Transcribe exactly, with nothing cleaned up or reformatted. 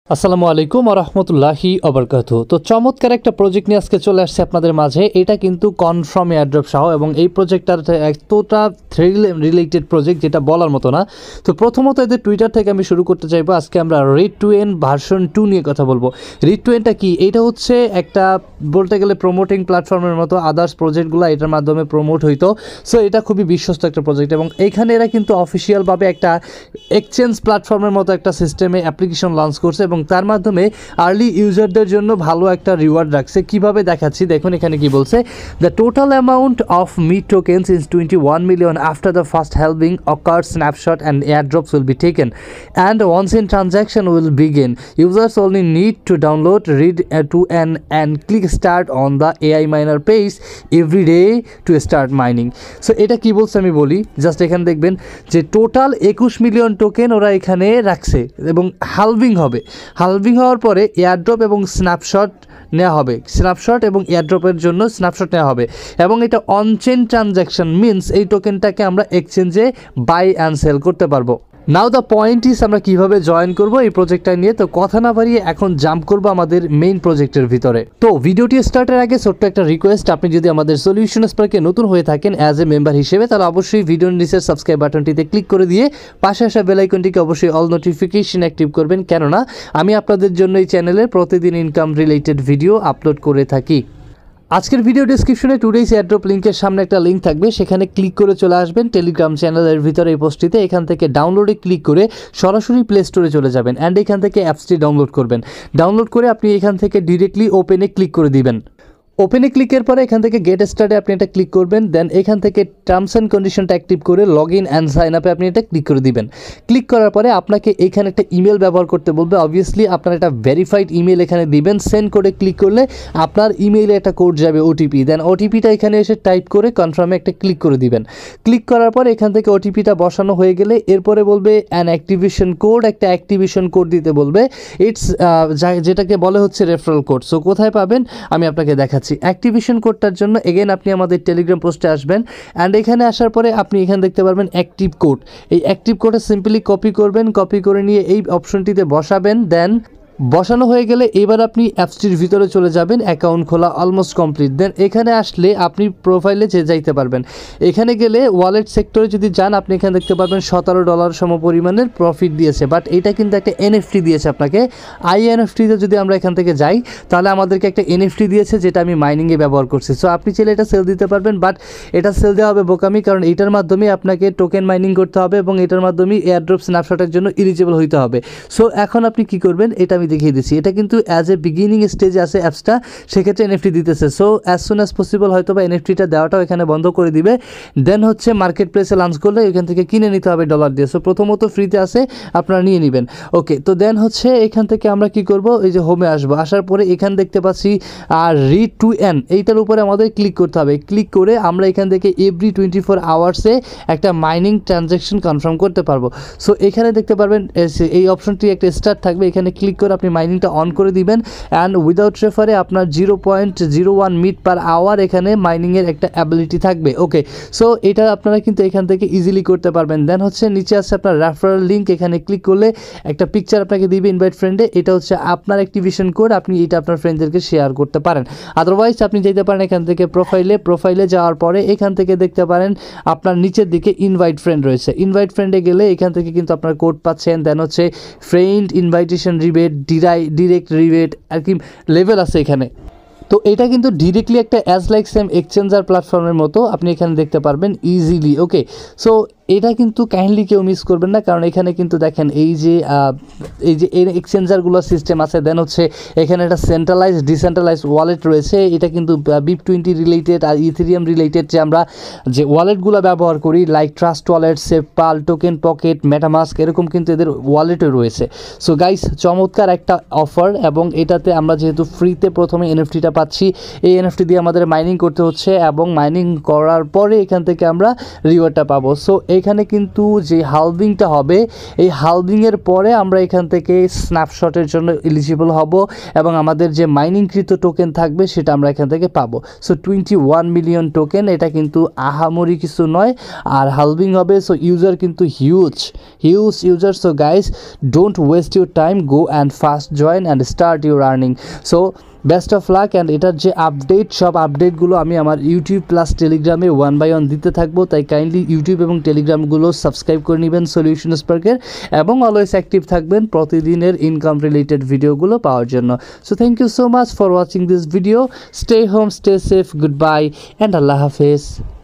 আসসালামু আলাইকুম ওয়া রাহমাতুল্লাহি ওয়া বারাকাতুহু। তো চমৎকার একটা প্রজেক্ট নিয়ে আজকে চলে আসছে আপনাদের মাঝে। এটা কিন্তু কনফার্ম এয়ারড্রপ সহ এবং এই প্রজেক্টটার এতটা থ্রিল রিলেটেড প্রজেক্ট যেটা বলার মতো না। তো প্রথমত এদের টুইটার থেকে আমি শুরু করতে চাইবো। আজকে আমরা read to earn version two নিয়ে কথা বলবো। রিড টু এনটা কি? এটা হচ্ছে একটা বলতে গেলে প্রমোটিং প্ল্যাটফর্মের মতো আদার্স প্রজেক্টগুলো এটার মাধ্যমে প্রমোট হইতো। সো এটা খুবই বিশ্বস্ত একটা প্রজেক্ট এবং এইখানে এরা কিন্তু অফিসিয়ালভাবে একটা এক্সচেঞ্জ প্ল্যাটফর্মের মতো একটা সিস্টেমে অ্যাপ্লিকেশন লঞ্চ করছে এবং তার মাধ্যমে আর্লি ইউজারদের জন্য ভালো একটা রিওয়ার্ড রাখছে। কিভাবে দেখাচ্ছি দেখুন, এখানে কি বলছে, the total amount of meet tokens is twenty one million after the first হেল্পিং occur snapshot and airdrops will be taken and once in transaction will begin users only need to download read to n and click start on the A I miner page every day to start mining. So এটা কি বলছে আমি বলি, just এখানে দেখবেন যে total একুশ million token ওরা এখানে রাখছে এবং হালভিং হবে। হালভিং হওয়ার পরে এয়ারড্রপ এবং স্ন্যাপশট নেওয়া হবে, স্ন্যাপশট এবং এয়ারড্রপের জন্য স্ন্যাপশট নেওয়া হবে এবং এটা অনচেন ট্রানজ্যাকশন মিনস এই টোকেনটাকে আমরা এক্সচেঞ্জে বাই অ্যান্ড সেল করতে পারবো। নাও দ্য পয়েন্ট ইস আমরা কীভাবে জয়েন করব এই প্রজেক্টটা নিয়ে। তো কথা না বাড়িয়ে এখন জাম্প করব আমাদের মেইন প্রজেক্টের ভিতরে। তো ভিডিওটি স্টার্টের আগে ছোট্ট একটা রিকোয়েস্ট, আপনি যদি আমাদের সলিউশন স্পার্কে নতুন হয়ে থাকেন অ্যাজ এ মেম্বার হিসেবে, তাহলে অবশ্যই ভিডিওর নিচের সাবস্ক্রাইব বাটনটিতে ক্লিক করে দিয়ে পাশে আসা বেল আইকনটিকে অবশ্যই অল নোটিফিকেশন অ্যাক্টিভ করবেন, কেননা আমি আপনাদের জন্য এই চ্যানেলে প্রতিদিন ইনকাম রিলেটেড ভিডিও আপলোড করে থাকি। আজকের ভিডিও ডিসক্রিপশনে টুডেইস এয়ারড্রপ লিঙ্কের সামনে একটা লিঙ্ক থাকবে, সেখানে ক্লিক করে চলে আসবেন টেলিগ্রাম চ্যানেলের ভিতরে এই পোস্টটিতে। এখান থেকে ডাউনলোডে ক্লিক করে সরাসরি প্লে স্টোরে চলে যাবেন অ্যান্ড এখান থেকে অ্যাপসটি ডাউনলোড করবেন। ডাউনলোড করে আপনি এখান থেকে ডিরেক্টলি ওপেনে ক্লিক করে দিবেন। ওপেনে ক্লিকের পরে এখান থেকে গেট স্টার্টে আপনি এটা ক্লিক করবেন, দেন এখান থেকে টার্মস অ্যান্ড কন্ডিশনটা অ্যাক্টিভ করে লগ ইন অ্যান্ড সাইন আপে আপনি এটা ক্লিক করে দিবেন। ক্লিক করার পরে আপনাকে এখানে একটা ইমেল ব্যবহার করতে বলবে। অবভিয়াসলি আপনার একটা ভেরিফাইড ইমেল এখানে দিবেন। সেন্ড কোডে ক্লিক করলে আপনার ইমেইলে একটা কোড যাবে ওটিপি, দেন ওটিপিটা এখানে এসে টাইপ করে কনফার্মে একটা ক্লিক করে দিবেন। ক্লিক করার পরে এখান থেকে ওটিপিটা বসানো হয়ে গেলে এরপরে বলবে অ্যান অ্যাক্টিভেশন কোড, একটা অ্যাক্টিভেশন কোড দিতে বলবে। ইটস যেটাকে বলে হচ্ছে রেফারেল কোড। সো কোথায় পাবেন আমি আপনাকে দেখাচ্ছি। অ্যাক্টিভেশন কোডটার জন্য এগেন আপনি আমাদের টেলিগ্রাম পোস্টে আসবেন অ্যান্ড এখানে আসার পরে আপনি এখানে দেখতে পারবেন অ্যাক্টিভ কোড। এই অ্যাক্টিভ কোডে সিম্পলি কপি করবেন, কপি করে নিয়ে এই অপশনটিতে বসাবেন। দেন বসানো হয়ে গেলে এবার আপনি অ্যাপসটির ভিতরে চলে যাবেন। অ্যাকাউন্ট খোলা অলমোস্ট কমপ্লিট। দেন এখানে আসলে আপনি প্রোফাইলে যে যাইতে পারবেন। এখানে গেলে ওয়ালেট সেক্টরে যদি যান আপনি এখানে দেখতে পারবেন সতেরো ডলার সম পরিমাণের প্রফিট দিয়েছে, বাট এটা কিন্তু একটা এনএফটি দিয়েছে আপনাকে। আইএনএফটিতে যদি আমরা এখান থেকে যাই তাহলে আমাদেরকে একটা এনএফটি দিয়েছে যেটা আমি মাইনিংয়ে ব্যবহার করছি। সো আপনি চাইলে এটা সেল দিতে পারবেন, বাট এটা সেল দেওয়া হবে বোকামি, কারণ এটার মাধ্যমে আপনাকে টোকেন মাইনিং করতে হবে এবং এটার মাধ্যমে এয়ারড্রপ স্ন্যাপশটের জন্য এলিজিবল হইতে হবে। সো এখন আপনি কি করবেন এটা আমি দেখিয়ে দিচ্ছি। এটা কিন্তু অ্যাজ এ বিগিনিং স্টেজে আছে অ্যাপসটা, সেক্ষেত্রে এনএফটি দিতেছে। So as soon as possible হয়তো বা এনএফটিটা দেওয়াটাও এখানে বন্ধ করে দিবে। দেন হচ্ছে মার্কেট প্লেসে লঞ্চ করলে এখান থেকে কিনে নিতে হবে ডলার দিয়ে। সো প্রথমত ফ্রিতে আছে, আপনারা নিয়ে নেবেন। ওকে, তো দেন হচ্ছে এখান থেকে আমরা কি করব, এই যে হোমে আসবো। আসার পরে এখানে দেখতে পাচ্ছি আর রিড টু এন, এইটার উপরে আমাদের ক্লিক করতে হবে। ক্লিক করে আমরা এখান থেকে এভরি টোয়েন্টি ফোর আওয়ার্সে একটা মাইনিং ট্রানজ্যাকশন কনফার্ম করতে পারবো। সো এখানে দেখতে পারবেন এই অপশনটি একটা স্টার্ট থাকবে, এখানে ক্লিক করে আপনি মাইনিংটা অন করে দিবেন অ্যান্ড উইদাউট রেফারে আপনার zero point zero one meet per hour এখানে মাইনিংয়ের একটা অ্যাবিলিটি থাকবে। ওকে, সো এটা আপনারা কিন্তু এখান থেকে ইজিলি করতে পারবেন। দেন হচ্ছে নিচে আছে আপনার রেফারেল লিঙ্ক, এখানে ক্লিক করলে একটা পিকচার আপনাকে দিবে ইনভাইট ফ্রেন্ডে। এটা হচ্ছে আপনার অ্যাক্টিভেশন কোড, আপনি এটা আপনার ফ্রেন্ডদেরকে শেয়ার করতে পারেন। আদারওয়াইজ আপনি যেতে পারেন এখান থেকে প্রোফাইলে। প্রোফাইলে যাওয়ার পরে এখান থেকে দেখতে পারেন আপনার নিচের দিকে ইনভাইট ফ্রেন্ড রয়েছে। ইনভাইট ফ্রেন্ডে গেলে এখান থেকে কিন্তু আপনার কোড পাচ্ছেন। দেন হচ্ছে ফ্রেন্ড ইনভাইটেশন রিবেট, ডিরাই ডিরেক্ট রিবেট আর কি লেভেল আছে এখানে। তো এটা কিন্তু ডিরেক্টলি একটা অ্যাজ লাইক সেম এক্সচেঞ্জার প্ল্যাটফর্মের মতো আপনি এখানে দেখতে পারবেন ইজিলি। ওকে, সো এটা কিন্তু কাইন্ডলি কেউ মিস করবেন না, কারণ এখানে কিন্তু দেখেন এই যে এই যে এক্সচেঞ্জারগুলোর সিস্টেম আছে। দেন হচ্ছে এখানে একটা সেন্ট্রালাইজ ডিসেন্ট্রালাইজ ওয়ালেট রয়েছে। এটা কিন্তু বিপ টোয়েন্টি রিলেটেড আর ইথেরিয়াম রিলেটেড যে আমরা যে ওয়ালেটগুলো ব্যবহার করি like trust wallet, SafePal, token pocket, MetaMask, এরকম কিন্তু এদের ওয়ালেটও রয়েছে। সো গাইস, চমৎকার একটা অফার এবং এটাতে আমরা যেহেতু ফ্রিতে প্রথমে এনএফটিটা পাচ্ছি, এই এনএফটি দিয়ে আমাদের মাইনিং করতে হচ্ছে এবং মাইনিং করার পরে এখান থেকে আমরা রিওয়ার্ডটা পাবো। সো এখানে কিন্তু যে হালভিংটা হবে, এই হালভিংয়ের পরে আমরা এখান থেকে স্ন্যাপশটের জন্য এলিজিবল হব এবং আমাদের যে মাইনিংকৃত টোকেন থাকবে সেটা আমরা এখান থেকে পাবো। So twenty one million token, এটা কিন্তু আহামরি কিছু নয়। আর হালভিং হবে, সো ইউজার কিন্তু huge huge user. So guys, don't waste your time, go and fast join and start your earning. So best of luck. And এটার যে আপডেট, সব আপডেটগুলো আমি আমার ইউটিউব প্লাস টেলিগ্রামে ওয়ান বাই ওয়ান দিতে থাকবো, তাই কাইন্ডলি ইউটিউব এবং টেলিগ্রামগুলো সাবস্ক্রাইব করে নেবেন সলিউশন স্পার্কের, এবং অলওয়েজ অ্যাক্টিভ থাকবেন প্রতিদিনের ইনকাম রিলেটেড ভিডিওগুলো পাওয়ার জন্য। So thank you so much for watching this video. Stay home, stay safe, goodbye and আল্লাহ হাফেজ।